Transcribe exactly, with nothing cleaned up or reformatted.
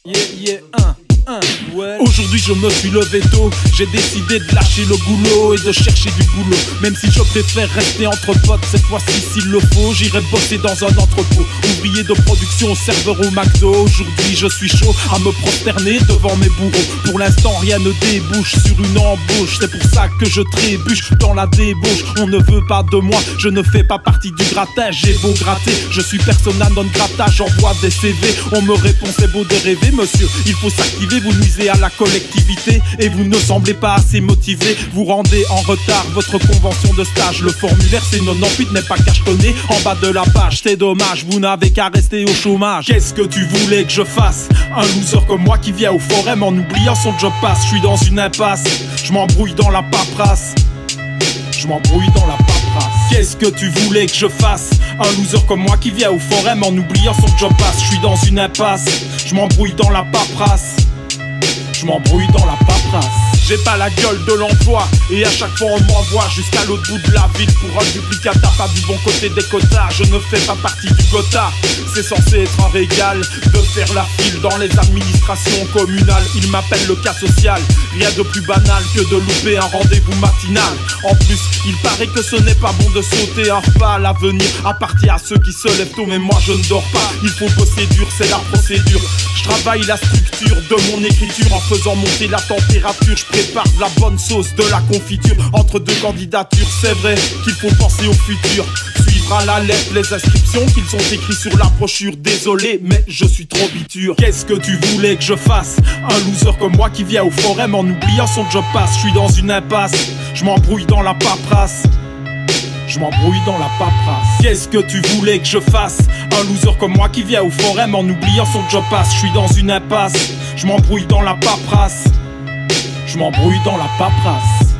Yeah, yeah, un, un, ouais. Aujourd'hui je me suis levé tôt, j'ai décidé de lâcher le goulot et de chercher du boulot. Même si je préfère rester entre potes, cette fois-ci s'il le faut, j'irai bosser dans un entrepôt. Ouvrier de production, serveur au McDo. Aujourd'hui je suis chaud à me prosterner devant mes bourreaux. Pour l'instant rien ne débouche sur une embauche, c'est pour ça que je trébuche dans la débauche. On ne veut pas de moi, je ne fais pas partie du grattage. J'ai beau gratter, je suis persona non grata, j'envoie des C V. On me répond c'est beau de rêver monsieur, il faut s'activer. Vous nuisez à la collectivité et vous ne semblez pas assez motivé. Vous rendez en retard votre convention de stage. Le formulaire c'est quatre-vingt-dix-huit, n'est pas cachetonné en bas de la page. C'est dommage, vous n'avez qu'à rester au chômage. Qu'est-ce que tu voulais que je fasse? Un loser comme moi qui vient au forum en oubliant son job passe. Je suis dans une impasse, je m'embrouille dans la paperasse. Je m'embrouille dans la paperasse. Qu'est-ce que tu voulais que je fasse? Un loser comme moi qui vient au forum en oubliant son job passe. Je suis dans une impasse, je m'embrouille dans la paperasse. Je m'embrouille dans la paperasse. J'ai pas la gueule de l'emploi et à chaque fois on m'envoie jusqu'à l'autre bout de la ville pour un duplicata, pas du bon côté des quotas. Je ne fais pas partie du quota. C'est censé être un régal de faire la file dans les administrations communales. Ils m'appellent le cas social, rien de plus banal que de louper un rendez-vous matinal. En plus, il paraît que ce n'est pas bon de sauter un repas à l'avenir. Appartient à ceux qui se lèvent tôt, mais moi je ne dors pas. Il faut bosser dur, c'est la procédure. Je travaille la structure de mon écriture en faisant monter la température. Je prépare de la bonne sauce, de la confiture. Entre deux candidatures, c'est vrai qu'il faut penser au futur. Suivre à la lettre les inscriptions qu'ils ont écrites sur la brochure. Désolé, mais je suis trop biture. Qu'est-ce que tu voulais que je fasse? Un loser comme moi qui vient au forum en oubliant son job passe. Je suis dans une impasse, je m'embrouille dans la paperasse. Je m'embrouille dans la paperasse. Qu'est-ce que tu voulais que je fasse? Un loser comme moi qui vient au forum en oubliant son job passe. Je suis dans une impasse, je m'embrouille dans la paperasse. Je m'embrouille dans la paperasse.